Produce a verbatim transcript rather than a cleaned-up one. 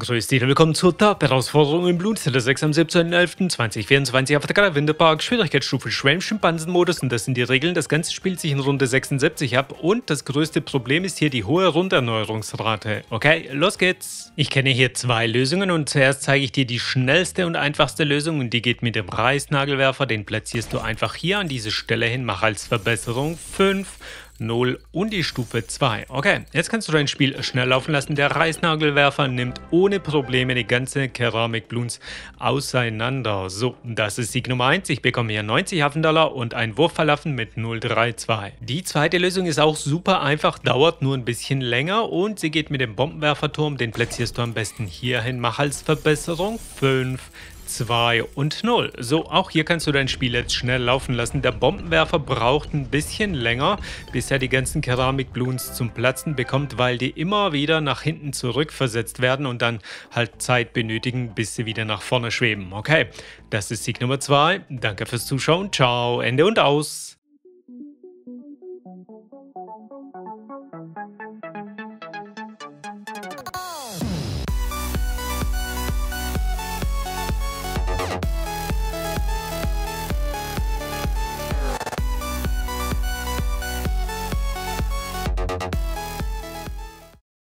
Grüß dich und willkommen zur Top-Herausforderung im Bloonsetter sechs am siebzehnten elften zweitausendvierundzwanzig auf der Gala Winterpark. Schwierigkeitsstufe Schwelm Schimpansenmodus und das sind die Regeln. Das Ganze spielt sich in Runde sechsundsiebzig ab und das größte Problem ist hier die hohe Runderneuerungsrate. Okay, los geht's! Ich kenne hier zwei Lösungen und zuerst zeige ich dir die schnellste und einfachste Lösung und die geht mit dem Reißnagelwerfer. Den platzierst du einfach hier an diese Stelle hin, mach als Verbesserung fünf. null und die Stufe zwei. Okay, jetzt kannst du dein Spiel schnell laufen lassen. Der Reißnagelwerfer nimmt ohne Probleme die ganze Keramik-Bloons auseinander. So, das ist Sieg Nummer eins. Ich bekomme hier neunzig Hafendollar und ein Wurfverlaffen mit null drei zwei. Die zweite Lösung ist auch super einfach, dauert nur ein bisschen länger und sie geht mit dem Bombenwerferturm. Den platzierst du am besten hier hin. Mach als Verbesserung fünf. zwei und null. So, auch hier kannst du dein Spiel jetzt schnell laufen lassen. Der Bombenwerfer braucht ein bisschen länger, bis er die ganzen Keramik-Bloons zum Platzen bekommt, weil die immer wieder nach hinten zurückversetzt werden und dann halt Zeit benötigen, bis sie wieder nach vorne schweben. Okay, das ist Sieg Nummer zwei. Danke fürs Zuschauen. Ciao, Ende und aus.